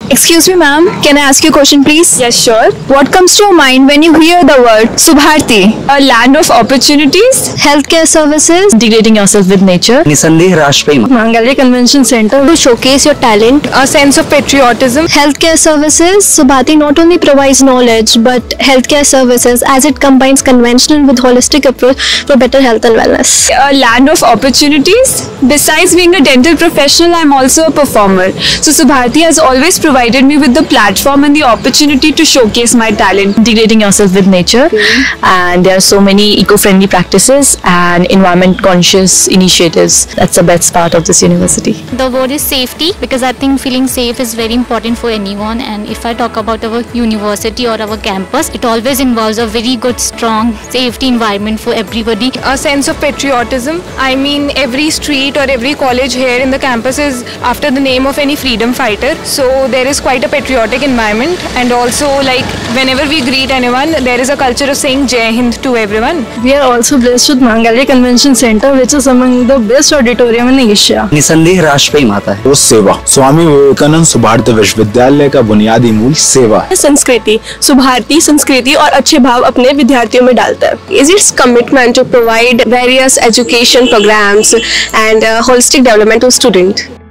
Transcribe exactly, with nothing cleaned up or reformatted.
Excuse me, ma'am. Can I ask you a question, please? Yes, sure. What comes to your mind when you hear the word Subharti? A land of opportunities. Healthcare services. Integrating yourself with nature. निसंदेह राष्ट्रप्रेम. Mangalya Convention Center. To showcase your talent. A sense of patriotism. Healthcare services. Subharti not only provides knowledge but healthcare services as it combines conventional with holistic approach for better health and wellness. A land of opportunities. Besides being a dental professional, I'm also a performer. So Subharti has always provided me with the platform and the opportunity to showcase my talent. Integrating yourself with nature, mm-hmm. and there are so many eco-friendly practices and environment conscious initiatives. That's the best part of this university. The word is safety, because I think feeling safe is very important for anyone, and if I talk about our university or our campus, it always involves a very good strong safety environment for everybody. A sense of patriotism. I mean, every street or every college here in the campus is after the name of any freedom fighter, so there is quite a patriotic environment, and also like whenever we greet anyone there is a culture of saying Jai Hind to everyone. We are also blessed with Mangalya Convention Center, which is among the best auditorium in Asia. निसंदेह राष्ट्रप्रेम आता है. वो सेवा. स्वामी विवेकानंद सुभारती विश्वविद्यालय का बुनियादी मूल सेवा है. संस्कृति. सुभारती संस्कृति और अच्छे भाव अपने विद्यार्थियों में डालता है. Is its commitment to provide various education programs and uh, holistic development to student.